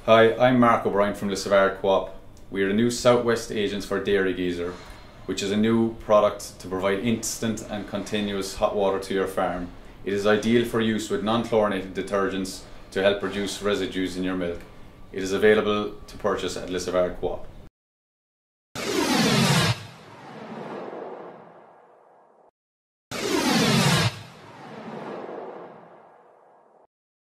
Hi, I'm Mark O'Brien from Lisavaird Co-op. We are the new Southwest agents for Dairy Geyser, which is a new product to provide instant and continuous hot water to your farm. It is ideal for use with non-chlorinated detergents to help reduce residues in your milk. It is available to purchase at Lisavaird Co-op.